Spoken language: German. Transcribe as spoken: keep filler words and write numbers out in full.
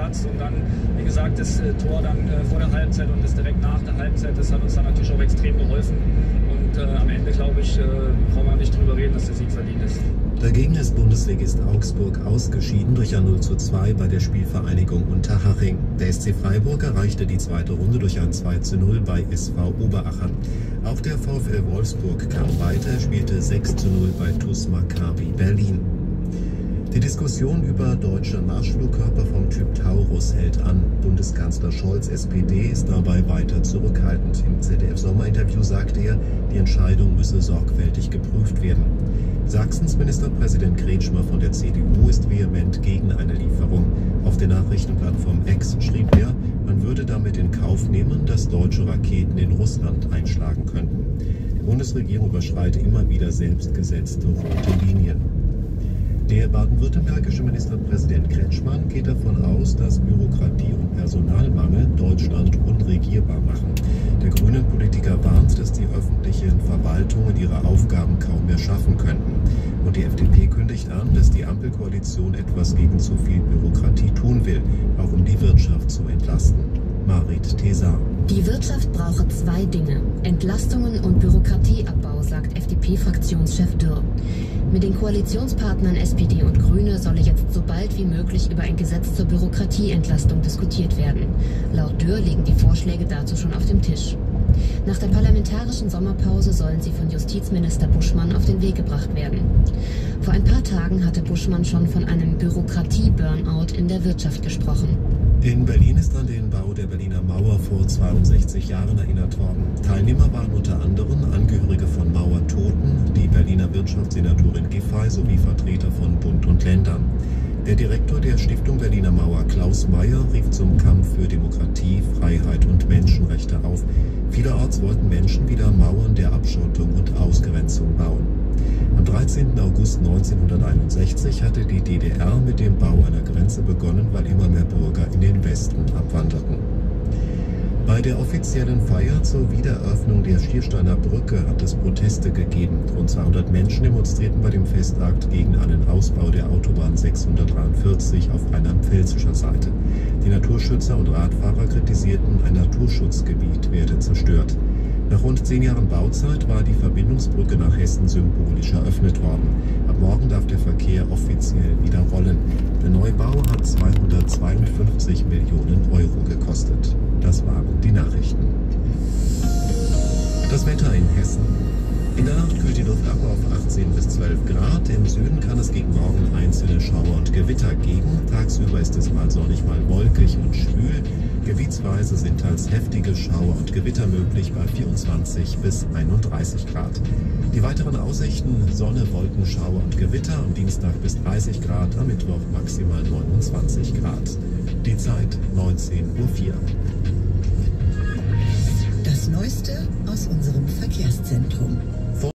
Platz. Und dann, wie gesagt, das äh, Tor dann äh, vor der Halbzeit und das direkt nach der Halbzeit, das hat uns dann natürlich auch extrem geholfen. Und äh, am Ende, glaube ich, äh, brauchen wir nicht drüber reden, dass der Sieg verdient ist. Dagegen ist Bundesligist Augsburg ausgeschieden durch ein null zu zwei bei der Spielvereinigung Unterhaching. Der S C Freiburg erreichte die zweite Runde durch ein zwei zu null bei S V Oberachern. Auch der VfL Wolfsburg kam weiter, spielte sechs zu null bei T U S Maccabi Berlin. Die Diskussion über deutsche Marschflugkörper vom Typ Taurus hält an. Bundeskanzler Scholz, S P D, ist dabei weiter zurückhaltend. Im Z D F-Sommerinterview sagte er, die Entscheidung müsse sorgfältig geprüft werden. Sachsens Ministerpräsident Kretschmer von der C D U ist vehement gegen eine Lieferung. Auf der Nachrichtenplattform X schrieb er, man würde damit in Kauf nehmen, dass deutsche Raketen in Russland einschlagen könnten. Die Bundesregierung überschreitet immer wieder selbst gesetzte rote Linien. Der baden-württembergische Ministerpräsident Kretschmann geht davon aus, dass Bürokratie und Personalmangel Deutschland unregierbar machen. Der grüne Politiker warnt, dass die öffentlichen Verwaltungen ihre Aufgaben kaum mehr schaffen könnten. Und die F D P kündigt an, dass die Ampelkoalition etwas gegen zu viel Bürokratie tun will, auch um die Wirtschaft zu entlasten. Marit Tesar. Die Wirtschaft brauche zwei Dinge: Entlastungen und Bürokratieabbau, sagt F D P-Fraktionschef Dürr. Mit den Koalitionspartnern S P D und Grüne solle jetzt so bald wie möglich über ein Gesetz zur Bürokratieentlastung diskutiert werden. Laut Dürr liegen die Vorschläge dazu schon auf dem Tisch. Nach der parlamentarischen Sommerpause sollen sie von Justizminister Buschmann auf den Weg gebracht werden. Vor ein paar Tagen hatte Buschmann schon von einem Bürokratie-Burnout in der Wirtschaft gesprochen. In Berlin ist an den Bau der Berliner Mauer vor zweiundsechzig Jahren erinnert worden. Teilnehmer waren unter anderem Angehörige von Mauertoten, die Berliner Wirtschaftssenatorin Giffey sowie Vertreter von Bund und Ländern. Der Direktor der Stiftung Berliner Mauer, Klaus Mayer, rief zum Kampf für Demokratie, Freiheit und Menschenrechte auf. Vielerorts wollten Menschen wieder Mauern der Abschottung und Ausgrenzung bauen. Am dreizehnten August neunzehnhunderteinundsechzig hatte die D D R mit dem Bau einer Grenze begonnen, weil immer mehr Bürger in den Westen abwanderten. Bei der offiziellen Feier zur Wiedereröffnung der Schiersteiner Brücke hat es Proteste gegeben. Rund zweihundert Menschen demonstrierten bei dem Festakt gegen einen Ausbau der Autobahn sechshundertdreiundvierzig auf rheinland-pfälzischer Seite. Die Naturschützer und Radfahrer kritisierten, ein Naturschutzgebiet werde zerstört. Nach rund zehn Jahren Bauzeit war die Verbindungsbrücke nach Hessen symbolisch eröffnet worden. Ab morgen darf der Verkehr offiziell wieder rollen. Der Neubau hat zweihundertzweiundfünfzig Millionen Euro gekostet. Das waren die Nachrichten. Das Wetter in Hessen. In der Nacht kühlt die Luft ab auf achtzehn bis zwölf Grad. Im Süden kann es gegen Morgen einzelne Schauer und Gewitter geben. Tagsüber ist es mal sonnig, mal wolkig und schwül. Gebietsweise sind teils heftige Schauer und Gewitter möglich bei vierundzwanzig bis einunddreißig Grad. Die weiteren Aussichten: Sonne, Wolken, Schauer und Gewitter, am Dienstag bis dreißig Grad, am Mittwoch maximal neunundzwanzig Grad. Die Zeit neunzehn Uhr vier. Das Neueste aus unserem Verkehrszentrum.